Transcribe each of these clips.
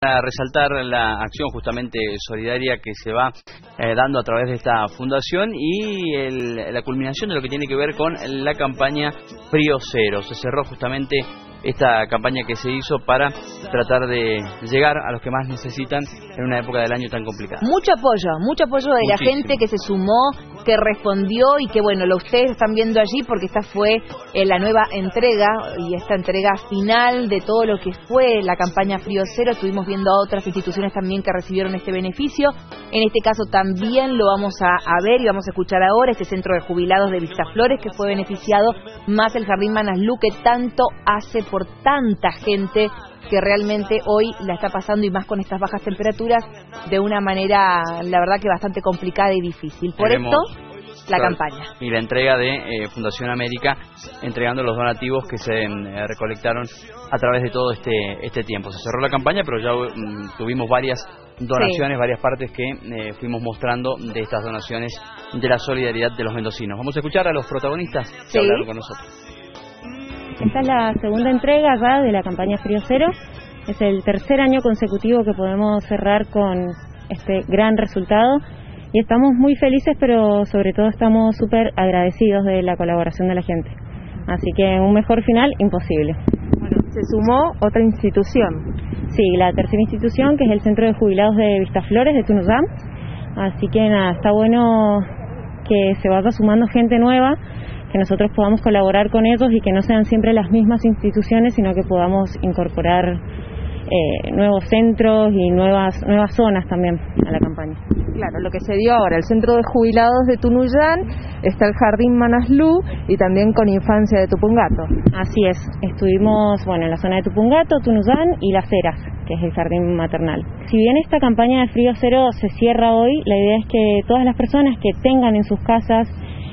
Para resaltar la acción justamente solidaria que se va dando a través de esta fundación y la culminación de lo que tiene que ver con la campaña Frío Cero. Se cerró justamente esta campaña que se hizo para tratar de llegar a los que más necesitan en una época del año tan complicada. Mucho apoyo de la gente que se sumó, que respondió y que bueno, lo ustedes están viendo allí porque esta fue la nueva entrega y esta entrega final de todo lo que fue la campaña Frío Cero. Estuvimos viendo a otras instituciones también que recibieron este beneficio. En este caso también lo vamos a ver y vamos a escuchar ahora este centro de jubilados de Vistaflores que fue beneficiado, más el Jardín Manaslu que tanto hace por tanta gente que realmente hoy la está pasando y más con estas bajas temperaturas de una manera, la verdad que bastante complicada y difícil. Por esto, la campaña. Y la entrega de Fundación América, entregando los donativos que se recolectaron a través de todo este tiempo. Se cerró la campaña, pero ya tuvimos varias donaciones, varias partes que fuimos mostrando de estas donaciones de la solidaridad de los mendocinos. Vamos a escuchar a los protagonistas que hablaron con nosotros. Esta es la segunda entrega ya de la campaña Frío Cero. Es el tercer año consecutivo que podemos cerrar con este gran resultado y estamos muy felices, pero sobre todo estamos súper agradecidos de la colaboración de la gente. Así que un mejor final imposible. Bueno, se sumó otra institución. Sí, la tercera institución, que es el Centro de Jubilados de Vistaflores de Tunuyán. Así que nada, está bueno que se vaya sumando gente nueva, que nosotros podamos colaborar con ellos y que no sean siempre las mismas instituciones, sino que podamos incorporar nuevos centros y nuevas zonas también a la campaña. Claro, lo que se dio ahora, el Centro de Jubilados de Tunuyán, está el Jardín Manaslu y también con Infancia de Tupungato. Así es, estuvimos en la zona de Tupungato, Tunuyán y Las Heras, que es el jardín maternal. Si bien esta campaña de Frío Cero se cierra hoy, la idea es que todas las personas que tengan en sus casas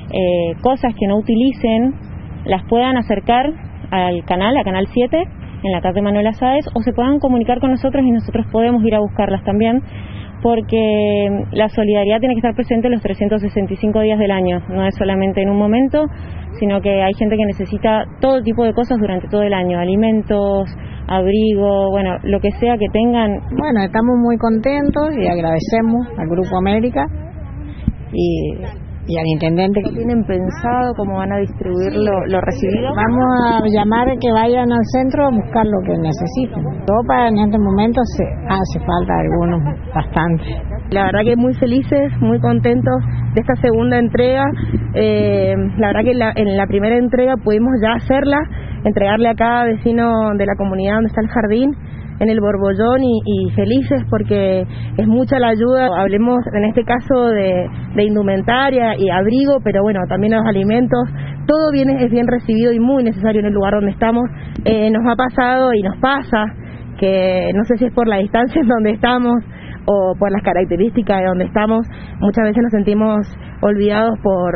cosas que no utilicen, las puedan acercar al canal, a Canal 7, en la calle Manuel Azáez, o se puedan comunicar con nosotros y nosotros podemos ir a buscarlas también, porque la solidaridad tiene que estar presente los 365 días del año, no es solamente en un momento, sino que hay gente que necesita todo tipo de cosas durante todo el año, alimentos, abrigo, lo que sea que tengan. Bueno, estamos muy contentos y agradecemos al Grupo América y al intendente. ¿Tienen pensado cómo van a distribuir lo recibido? Vamos a llamar a que vayan al centro a buscar lo que necesiten. Ropa en este momento hace falta algunos, bastante. La verdad que muy felices, muy contentos de esta segunda entrega. La verdad que en la primera entrega pudimos ya hacerla, entregarle a cada vecino de la comunidad donde está el jardín, en el Borbollón, y felices porque es mucha la ayuda. Hablemos en este caso de indumentaria y abrigo, pero también los alimentos, todo es bien recibido y muy necesario en el lugar donde estamos. Nos ha pasado y nos pasa que no sé si es por la distancia en donde estamos o por las características de donde estamos, muchas veces nos sentimos olvidados por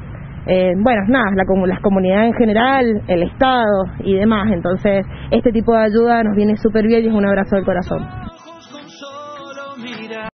las comunidades en general, el Estado y demás. Entonces este tipo de ayuda nos viene súper bien y es un abrazo del corazón.